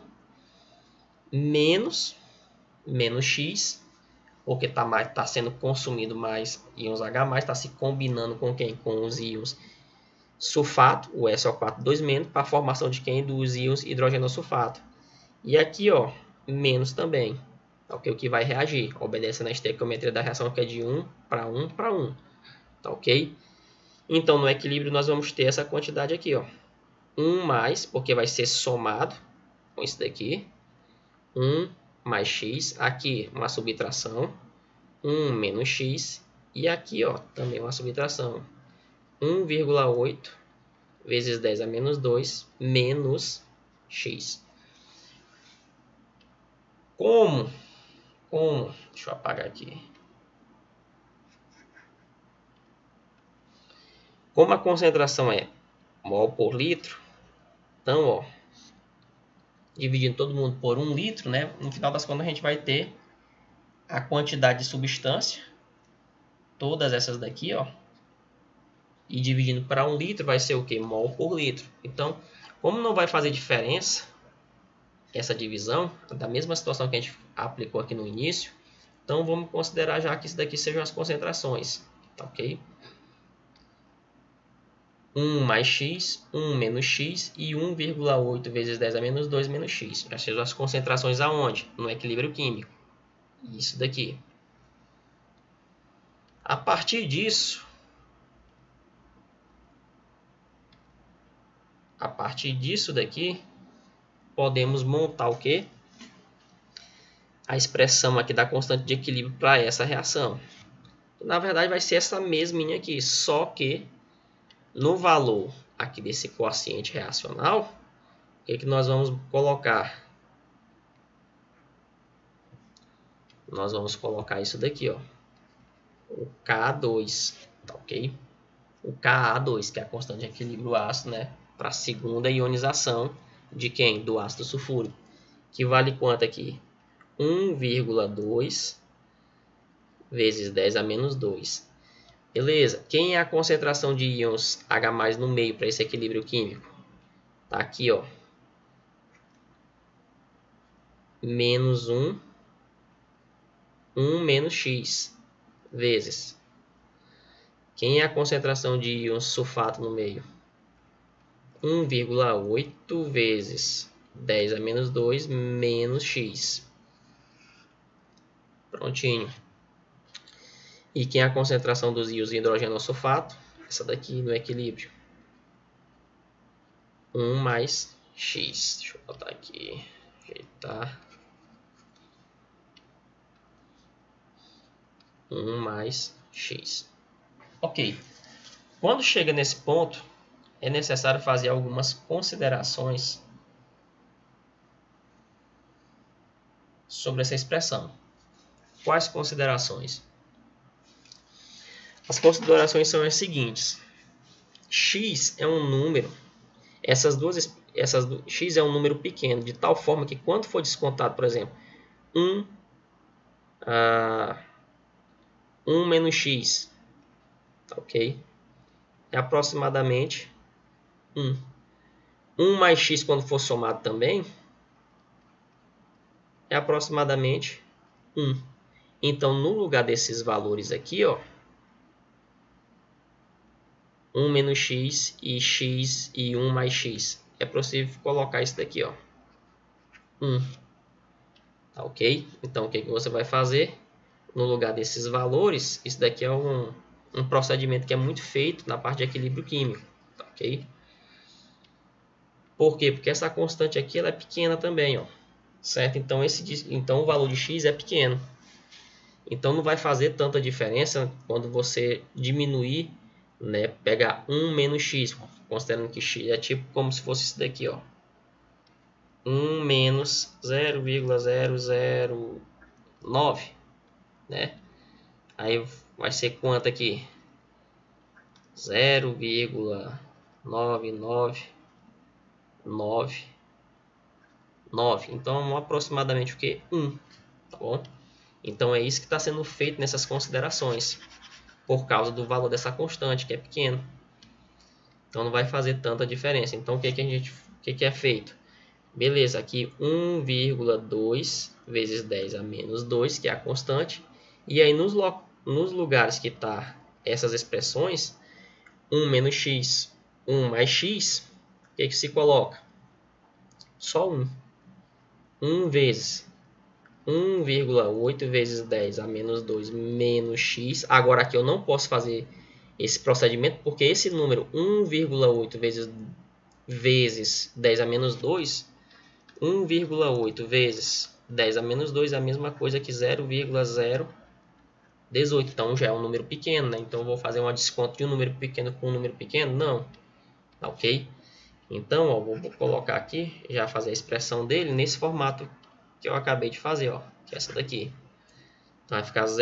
menos X, porque tá sendo consumido mais íons H+, está se combinando com quem? Com os íons sulfato, o SO4 2-, para a formação de quem? Dos íons hidrogênio sulfato. E aqui, ó, menos também. Tá, okay? O que vai reagir, obedecendo a estequiometria da reação, que é de 1 para 1 para 1. Tá ok? Então, no equilíbrio, nós vamos ter essa quantidade aqui, ó. 1 mais, porque vai ser somado com isso daqui. 1 mais x, aqui uma subtração, 1 menos x, e aqui ó, também uma subtração, 1,8 vezes 10 a menos 2 menos x. Como? Deixa eu apagar aqui. Como a concentração é mol por litro, então, ó, dividindo todo mundo por 1 litro, né? No final das contas a gente vai ter a quantidade de substância, todas essas daqui, ó, e dividindo para 1 litro vai ser o que? Mol por litro. Então, como não vai fazer diferença essa divisão, da mesma situação que a gente aplicou aqui no início, então vamos considerar já que isso daqui sejam as concentrações, tá ok? 1 mais x, 1 menos x e 1,8 vezes 10 a menos 2 menos x. Já sejam as concentrações aonde? No equilíbrio químico. Isso daqui. A partir disso, daqui, podemos montar o quê? A expressão aqui da constante de equilíbrio para essa reação. Na verdade vai ser essa mesma aqui, só que no valor aqui desse quociente reacional, o que nós vamos colocar? Nós vamos colocar isso daqui, ó, o Ka2, tá ok? O Ka2, que é a constante de equilíbrio ácido, né? Para a segunda ionização de quem? Do ácido sulfúrico. Que vale quanto aqui? 1,2 vezes 10 a menos 2. Beleza. Quem é a concentração de íons H+ no meio para esse equilíbrio químico? Tá aqui, ó. Menos 1 menos x vezes. Quem é a concentração de íons sulfato no meio? 1,8 vezes 10 a menos 2 menos x. Prontinho. E quem é a concentração dos íons de hidrogênio sulfato? Essa daqui no equilíbrio. 1 mais x. Deixa eu botar aqui. Ajeitar. 1 mais x. Ok. Quando chega nesse ponto, é necessário fazer algumas considerações sobre essa expressão. Quais considerações? As considerações são as seguintes. X é um número, x é um número pequeno, de tal forma que quando for descontado, por exemplo, 1 menos x, tá ok? É aproximadamente 1. 1 mais x quando for somado também é aproximadamente 1. Então, no lugar desses valores aqui, ó, 1 menos x e 1 mais x, é possível colocar isso daqui, ó, 1. Tá ok? Então, o que você vai fazer? No lugar desses valores, isso daqui é um procedimento que é muito feito na parte de equilíbrio químico, tá ok? Por quê? Porque essa constante aqui ela é pequena também, ó, certo? Então, o valor de x é pequeno. Então, não vai fazer tanta diferença quando você diminuir, né, pegar 1 menos x, considerando que x é tipo como se fosse isso daqui, ó, 1 menos 0,009, né? Aí vai ser quanto aqui? 0,99999. Então, aproximadamente o que? 1, tá bom? Então, é isso que está sendo feito nessas considerações, por causa do valor dessa constante, que é pequeno. Então, não vai fazer tanta diferença. Então, o que que é feito? Beleza, aqui 1,2 vezes 10 a menos 2, que é a constante. E aí, nos lugares que está essas expressões, 1 menos x, 1 mais x, o que se coloca? Só 1. 1 vezes 1,8 vezes 10 a menos 2 menos x. Agora aqui eu não posso fazer esse procedimento, porque esse número 1,8 vezes 10 a menos 2, 1,8 vezes 10 a menos 2 é a mesma coisa que 0,018. Então já é um número pequeno, né? Então eu vou fazer uma desconto de um número pequeno com um número pequeno? Não. Ok? Então, ó, vou colocar aqui, já fazer a expressão dele nesse formato que eu acabei de fazer, ó, que é essa daqui. Então vai ficar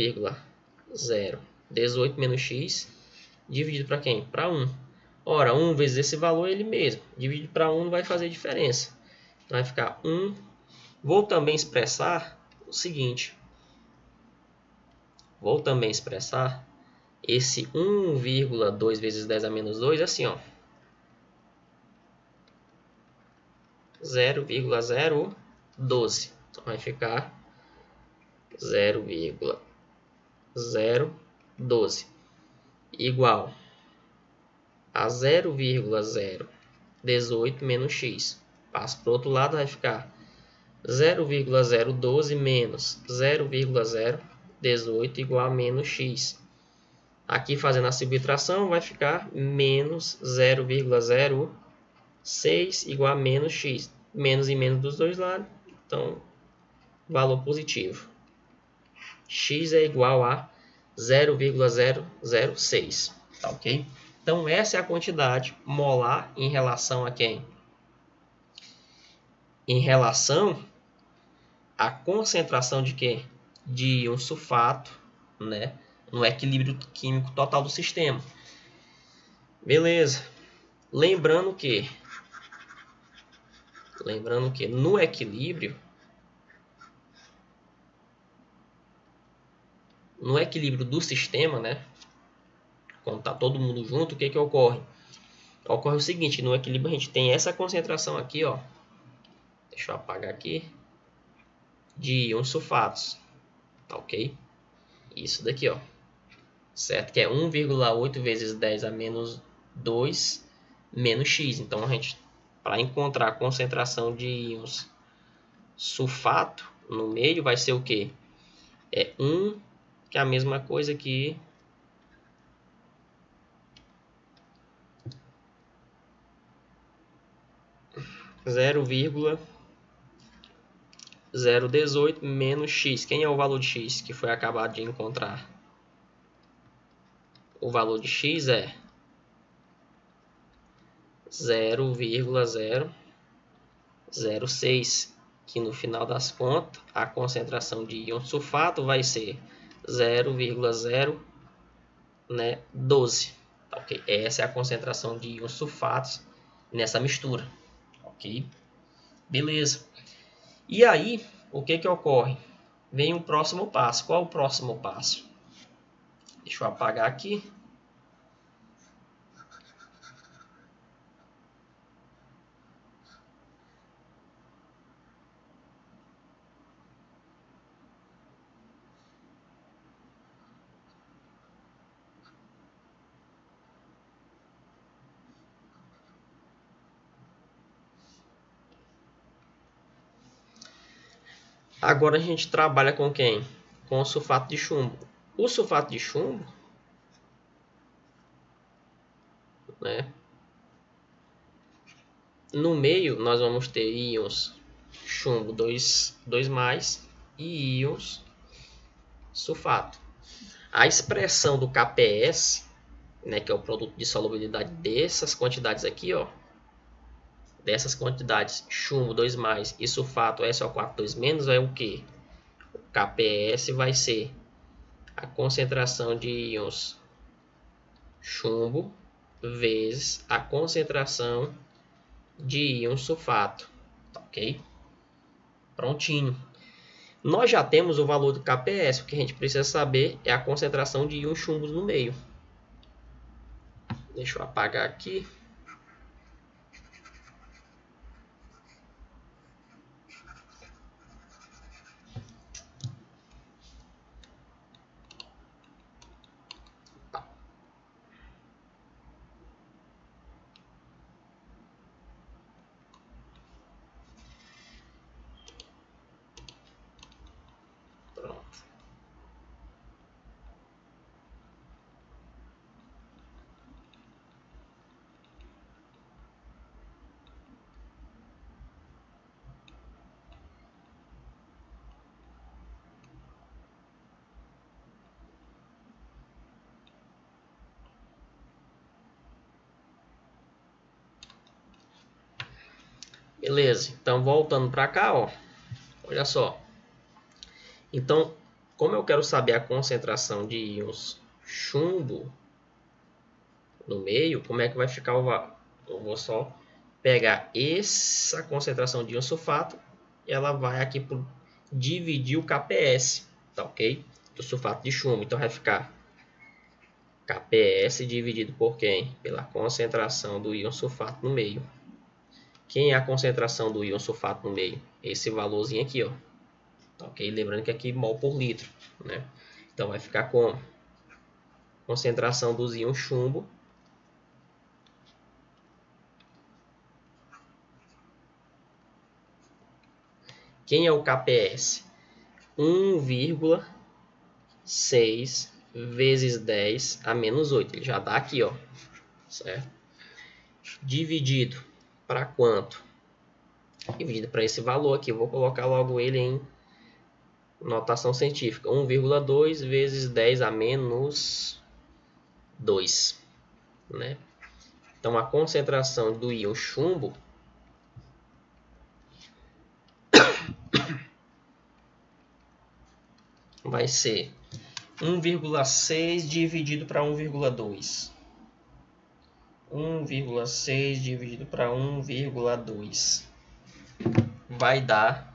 0,018 menos x dividido para quem? Para 1. Ora, 1 vezes esse valor é ele mesmo. Dividido para 1 não vai fazer diferença. Então vai ficar 1. Vou também expressar o seguinte. Vou também expressar esse 1,2 vezes 10 a menos 2 assim, ó. 0,012. Então vai ficar 0,012 igual a 0,018 menos x. Passa para o outro lado, vai ficar 0,012 menos 0,018 igual a menos x. Aqui fazendo a subtração vai ficar menos 0,06 igual a menos x. Menos e menos dos dois lados, então valor positivo. X é igual a 0,006, tá ok? Então essa é a quantidade molar em relação a quem? Em relação à concentração de quê? De íon sulfato, né? No equilíbrio químico total do sistema. Beleza. Lembrando que no equilíbrio do sistema, né? Quando está todo mundo junto, o que que ocorre? Ocorre o seguinte, no equilíbrio a gente tem essa concentração aqui, ó. Deixa eu apagar aqui. De íons sulfatos, tá ok? Isso daqui, ó. Certo? Que é 1,8 vezes 10 a menos 2 menos x. Então, a gente, para encontrar a concentração de íons sulfato no meio, vai ser o quê? É 1, que é a mesma coisa que 0,018 menos x. Quem é o valor de x que foi acabado de encontrar? O valor de x é 0,006, que no final das contas a concentração de íon sulfato vai ser 0,012, né, tá, ok? Essa é a concentração de íons sulfatos nessa mistura, ok? Beleza. E aí, o que que ocorre? Vem o próximo passo. Qual é o próximo passo? Deixa eu apagar aqui. Agora a gente trabalha com quem? Com o sulfato de chumbo. O sulfato de chumbo, né? No meio nós vamos ter íons chumbo 2 mais e íons sulfato. A expressão do KPS, né, que é o produto de solubilidade dessas quantidades aqui, ó, dessas quantidades chumbo 2 mais e sulfato SO4 2 menos, é o que? O KPS vai ser a concentração de íons chumbo vezes a concentração de íon sulfato, tá, ok? Prontinho. Nós já temos o valor do KPS, o que a gente precisa saber é a concentração de íons chumbos no meio. Deixa eu apagar aqui. Pronto. Beleza, então voltando para cá, ó, olha só. Então, como eu quero saber a concentração de íons chumbo no meio, como é que vai ficar o valor? Eu vou só pegar essa concentração de íon sulfato e ela vai aqui por dividir o KPS, tá ok? Do sulfato de chumbo. Então vai ficar KPS dividido por quem? Pela concentração do íon sulfato no meio. Quem é a concentração do íon sulfato no meio? Esse valorzinho aqui, ó. Tá ok? Lembrando que aqui mol por litro, né? Então vai ficar com concentração dos íons chumbo quem é o KPS? 1,6 vezes 10 a menos 8. Ele já dá aqui, ó. Certo? Dividido para quanto? Dividido para esse valor aqui. Eu vou colocar logo ele em notação científica. 1,2 vezes 10 a menos 2. Né? Então, a concentração do íon chumbo vai ser 1,6 dividido para 1,2. 1,6 dividido para 1,2 vai dar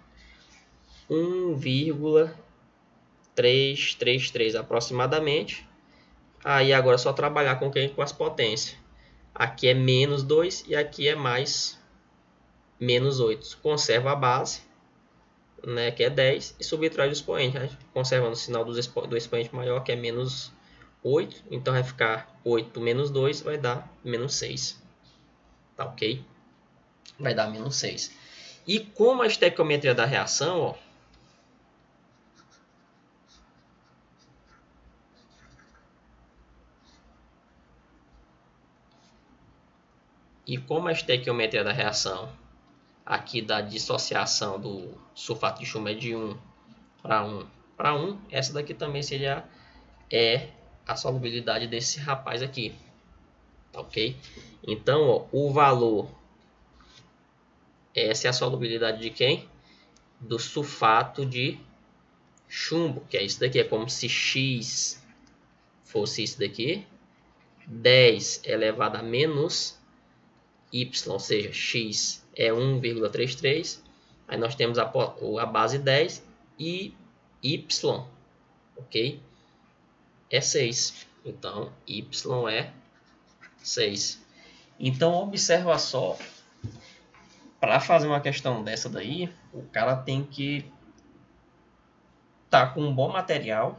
1,333 aproximadamente. Aí agora é só trabalhar com quem? Com as potências. Aqui é menos 2 e aqui é mais menos 8. Conserva a base, né, que é 10, e subtrai o expoente, né? Conservando o sinal do expoente maior, que é menos 8. Então vai ficar 8 menos 2, vai dar menos 6. Tá ok? Vai dar menos 6. E como a estequiometria da reação, ó, aqui da dissociação do sulfato de chumbo é de 1 para 1 para 1, essa daqui também seria a solubilidade desse rapaz aqui. Tá ok? Então, ó, o valor, essa é a solubilidade de quem? Do sulfato de chumbo, que é isso daqui. É como se X fosse isso daqui. 10 elevado a menos Y, ou seja, X é 1,33. Aí nós temos a base 10 e Y, ok? É 6. Então, Y é 6. Então, observa só, para fazer uma questão dessa daí, o cara tem que estar com um bom material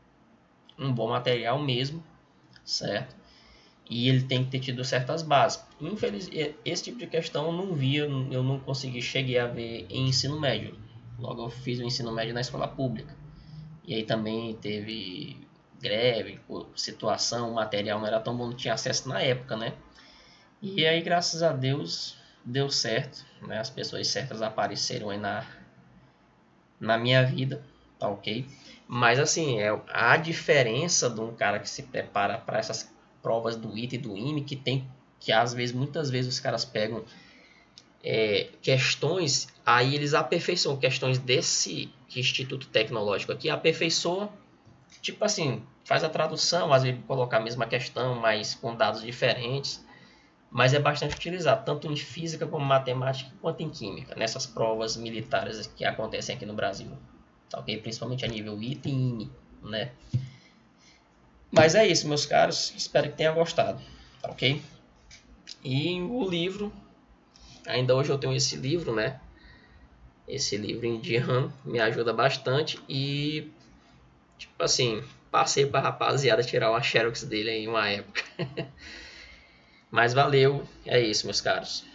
mesmo, certo? E ele tem que ter tido certas bases. Infelizmente, esse tipo de questão eu não vi, eu não consegui, cheguei a ver em ensino médio. Logo eu fiz o ensino médio na escola pública. E aí também teve greve, situação, o material não era tão bom, não tinha acesso na época, né? E aí, graças a Deus, deu certo, né? As pessoas certas apareceram aí na minha vida, tá ok? Mas assim, a diferença de um cara que se prepara para essas provas do ITA e do IME, que às vezes, muitas vezes os caras pegam questões, aí eles aperfeiçoam questões desse instituto tecnológico aqui, aperfeiçoam, tipo assim, faz a tradução, às vezes colocar a mesma questão, mas com dados diferentes, mas é bastante utilizado, tanto em física como matemática, quanto em química, nessas provas militares que acontecem aqui no Brasil, tá ok? Principalmente a nível ITA e IME, né? Mas é isso, meus caros, espero que tenha gostado, tá ok? E o livro, ainda hoje eu tenho esse livro, né? Esse livro indiano me ajuda bastante e, tipo assim, passei pra rapaziada tirar uma xerox dele em uma época. Mas valeu, é isso, meus caros.